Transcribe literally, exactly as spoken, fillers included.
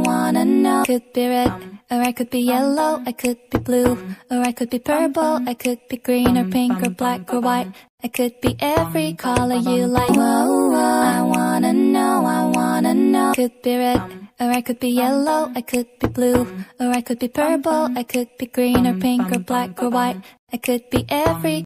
wanna know. Could be red, or I could be yellow, I could be blue, or I could be purple, I could be green or pink or black or white. I could be every color you like. Whoa, whoa, I wanna know, I wanna know. Could be red, or I could be yellow, I could be blue, or I could be purple, I could be green or pink or black or white. I could be every